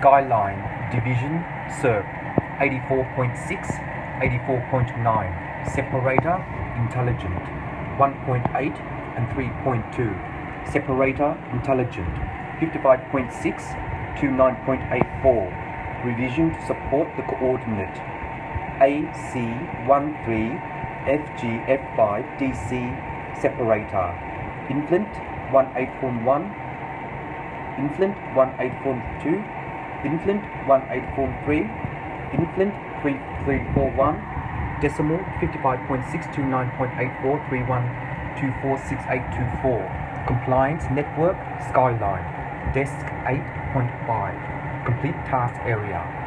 Skyline Division SERP 84.6, 84.9. Separator Intelligent 1.8 and 3.2. Separator Intelligent 55.6 to 9.84. Revision to support the coordinate AC13FGF5DC separator. Inflant 1841, inflant 1842, inflant 1843, inflant 3341, decimal 55.6 to 9.84 31246824. Compliance Network Skyline. Desk 8.5. Complete task area.